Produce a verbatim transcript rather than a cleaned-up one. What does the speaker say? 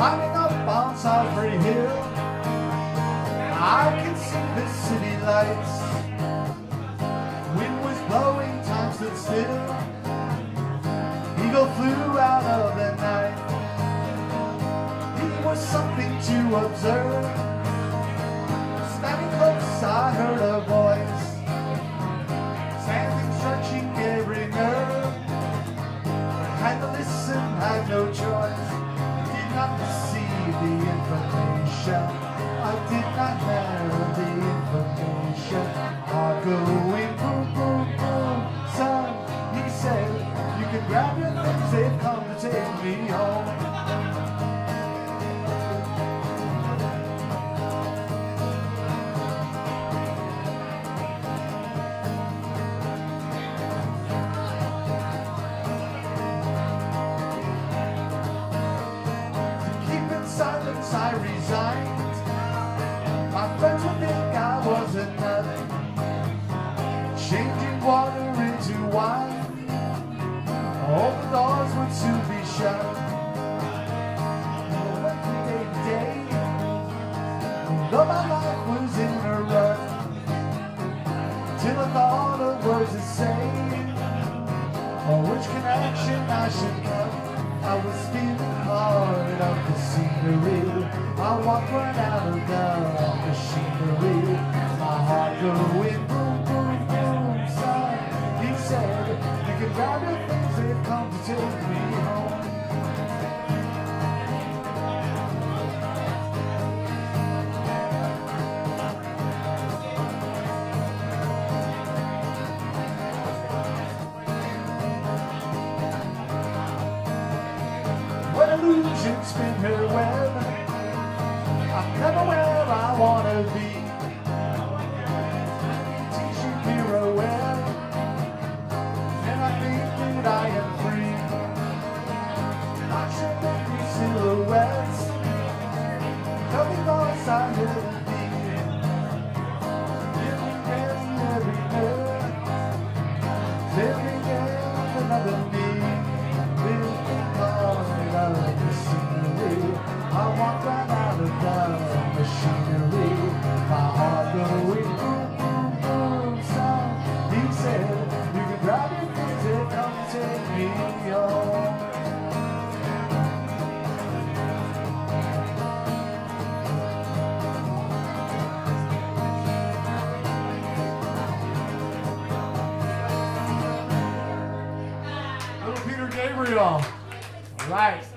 Climbing up on Solsbury Hill, I can see the city lights. Wind was blowing, time stood still. Eagle flew out of the night. It was something to observe. Standing close, I heard a voice, standing, stretching every nerve. Had to listen, had no choice. Did not receive the information. I did not have the information. Heart going boom, boom, boom. Son, he said, you can grab your things, they've come to take me home. Silence, I resigned. My friends would think I was a nut, changing water into wine. All the doors would soon be shut. Every day, though my life was in a rut, till I thought of words to say, or which connection I should cut. I was feeling hard of the scenery. I walked right out of the machinery. My heart going boom, boom, boom. Son, he said, you can grab your things, they've come to take me home. Illusion spin her web. I'm never where I wanna be. T-shirt pirouette, and I think that I am free. Watching every silhouettes, every voice I hear be. Living every everywhere, living in another me. I walk right out of the machinery. My heart going boom, boom, boom. Son, he said, you can grab your things and come take me home. Little Peter Gabriel. All right.